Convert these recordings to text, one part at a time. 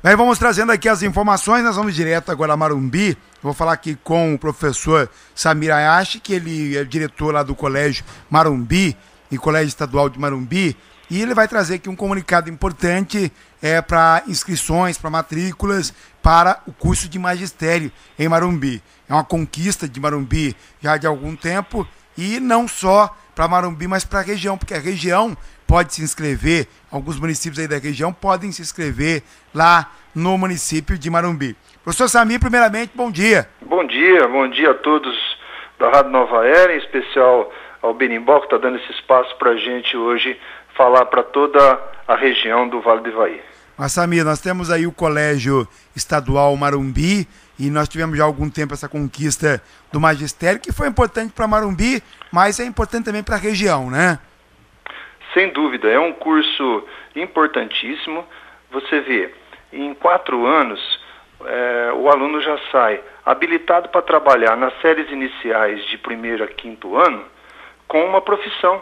Bem, vamos trazendo aqui as informações, nós vamos direto agora a Marumbi. Vou falar aqui com o professor Samir Ayashi, que ele é diretor lá do Colégio Marumbi, e Colégio Estadual de Marumbi, e ele vai trazer aqui um comunicado importante para inscrições, para matrículas, para o curso de magistério em Marumbi. É uma conquista de Marumbi já de algum tempo, e não só para Marumbi, mas para a região, porque a região pode se inscrever, alguns municípios aí da região podem se inscrever lá no município de Marumbi. Professor Samir, primeiramente, bom dia. Bom dia a todos da Rádio Nova Era, em especial ao Berimbau, que está dando esse espaço para a gente hoje falar para toda a região do Vale do Ivaí. Mas, Samir, nós temos aí o Colégio Estadual Marumbi, e nós tivemos já há algum tempo essa conquista do magistério, que foi importante para Marumbi, mas é importante também para a região, né? Sem dúvida, é um curso importantíssimo. Você vê, em 4 anos, o aluno já sai habilitado para trabalhar nas séries iniciais de 1º a 5º ano com uma profissão.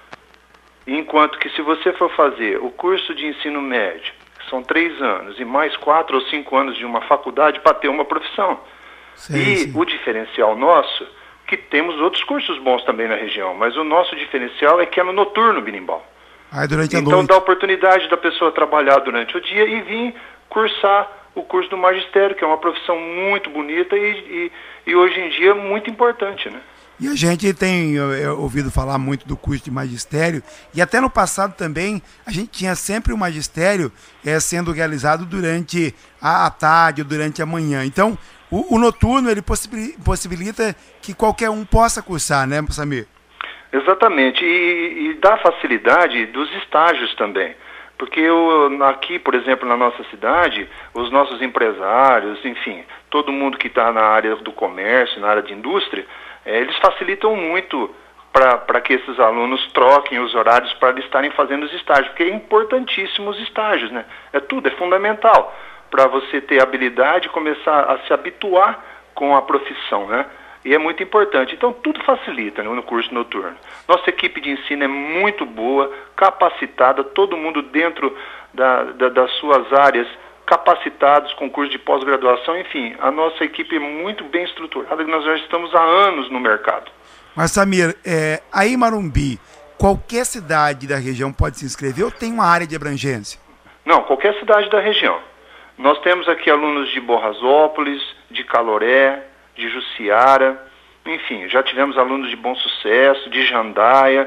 Enquanto que se você for fazer o curso de ensino médio, que são 3 anos, e mais 4 ou 5 anos de uma faculdade para ter uma profissão. Sim. O diferencial nosso, que temos outros cursos bons também na região, mas o nosso diferencial é que é no noturno, Berimbau. Durante a noite. Então dá a oportunidade da pessoa trabalhar durante o dia e vir cursar o curso do magistério, que é uma profissão muito bonita e hoje em dia muito importante, né? E a gente tem ouvido falar muito do curso de magistério, e até no passado também a gente tinha sempre o magistério sendo realizado durante a tarde, durante a manhã. Então, o noturno ele possibilita que qualquer um possa cursar, né, Samir? Exatamente, e dá facilidade dos estágios também. Porque aqui, por exemplo, na nossa cidade, os nossos empresários, enfim, todo mundo que está na área do comércio, na área de indústria, eles facilitam muito para que esses alunos troquem os horários para eles estarem fazendo os estágios, porque é importantíssimo os estágios, né? É fundamental para você ter habilidade e começar a se habituar com a profissão, né? E é muito importante. Então, tudo facilita, né, no curso noturno. Nossa equipe de ensino é muito boa, capacitada, todo mundo dentro das suas áreas, capacitados com curso de pós-graduação, enfim, a nossa equipe é muito bem estruturada, nós já estamos há anos no mercado. Mas, Samir, aí em Marumbi, qualquer cidade da região pode se inscrever ou tem uma área de abrangência? Não, qualquer cidade da região. Nós temos aqui alunos de Borrasópolis, de Caloré, de Jussiara, enfim, já tivemos alunos de Bom Sucesso, de Jandaia,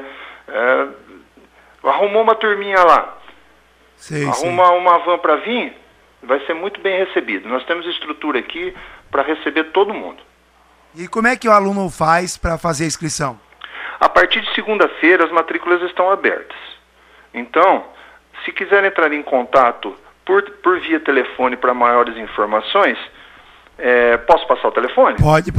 arrumou uma turminha lá, arruma uma van para vir, vai ser muito bem recebido. Nós temos estrutura aqui para receber todo mundo. E como é que o aluno faz para fazer a inscrição? A partir de segunda-feira as matrículas estão abertas. Então, se quiser entrar em contato por via telefone para maiores informações, posso passar o telefone? Pode.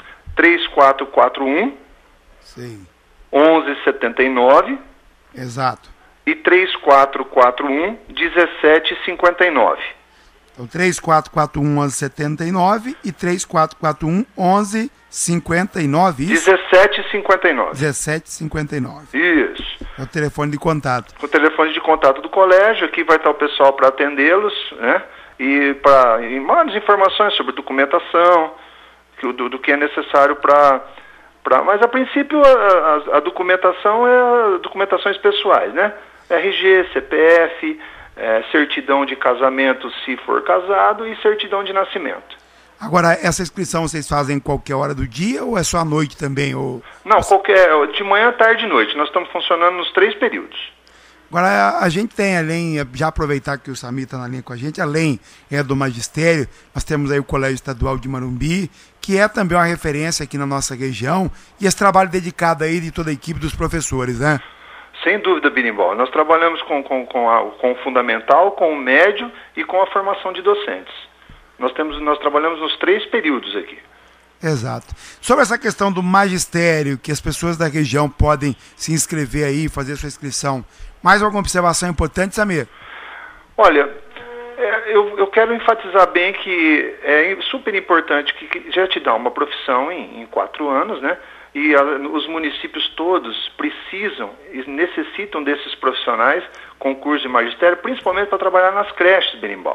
3441 Sim. 1179. Exato. E 3441 1759. Então, 3441 1179 e 3441 1159, isso? 1759. 1759. Isso. É o telefone de contato. O telefone de contato do colégio, aqui vai estar o pessoal para atendê-los, né? E mais informações sobre documentação, do que é necessário mas a princípio a documentação é documentações pessoais, né? RG, CPF, certidão de casamento se for casado e certidão de nascimento. Agora, essa inscrição vocês fazem em qualquer hora do dia ou é só à noite também? Ou... Não, de manhã, tarde e noite. Nós estamos funcionando nos 3 períodos. Agora, a gente tem, além, já aproveitar que o Samir está na linha com a gente, além do magistério, nós temos aí o Colégio Estadual de Marumbi, que é também uma referência aqui na nossa região, e esse trabalho dedicado aí de toda a equipe dos professores, né? Sem dúvida, Berimbau. Nós trabalhamos com o fundamental, com o médio e com a formação de docentes. Nós trabalhamos nos 3 períodos aqui. Exato. Sobre essa questão do magistério, que as pessoas da região podem se inscrever aí, fazer sua inscrição, mais alguma observação importante, Samir? Olha, eu quero enfatizar bem que é super importante que já te dá uma profissão em 4 anos, né? E os municípios todos precisam e necessitam desses profissionais com curso de magistério, principalmente para trabalhar nas creches, Berimbau.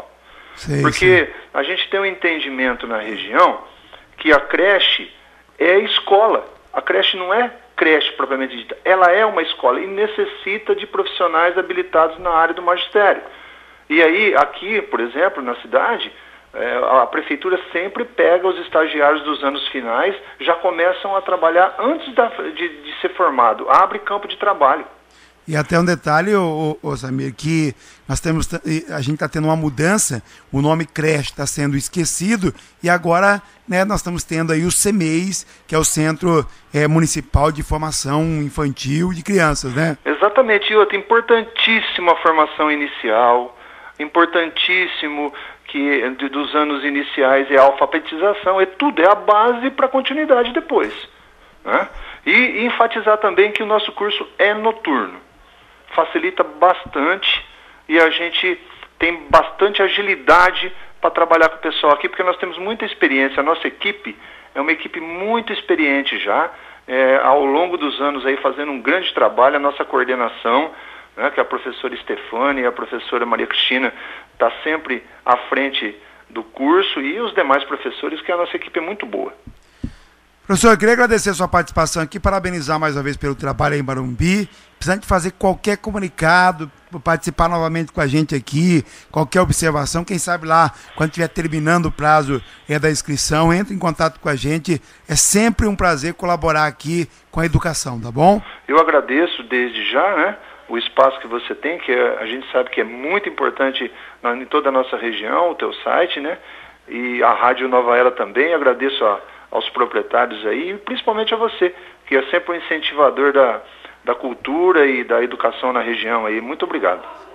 Porque a gente tem um entendimento na região que a creche é escola. A creche não é creche propriamente dita, ela é uma escola e necessita de profissionais habilitados na área do magistério. E aí, aqui, por exemplo, na cidade, a prefeitura sempre pega os estagiários dos anos finais, já começam a trabalhar antes de ser formado, abre campo de trabalho. E até um detalhe, Samir, que a gente está tendo uma mudança, o nome creche está sendo esquecido e agora, né, nós estamos tendo aí o CEMEIS, que é o Centro Municipal de Formação Infantil de Crianças, né? Exatamente, e outra, importantíssima a formação inicial, importantíssimo que dos anos iniciais é a alfabetização, tudo, é a base para a continuidade depois, né? E enfatizar também que o nosso curso é noturno. Facilita bastante e a gente tem bastante agilidade para trabalhar com o pessoal aqui, porque nós temos muita experiência. A nossa equipe é uma equipe muito experiente já, ao longo dos anos aí fazendo um grande trabalho. A nossa coordenação, né, que é a professora Stefane e a professora Maria Cristina, está sempre à frente do curso, e os demais professores, que a nossa equipe é muito boa. Professor, eu queria agradecer a sua participação aqui, parabenizar mais uma vez pelo trabalho aí em Marumbi. Precisando de fazer qualquer comunicado, participar novamente com a gente aqui, qualquer observação, quem sabe lá, quando estiver terminando o prazo da inscrição, entre em contato com a gente. É sempre um prazer colaborar aqui com a educação, tá bom? Eu agradeço desde já, né, o espaço que você tem, que a gente sabe que é muito importante em toda a nossa região, o teu site, né, e a Rádio Nova Era também. Agradeço aos proprietários aí, e principalmente a você, que é sempre um incentivador da cultura e da educação na região aí. Muito obrigado.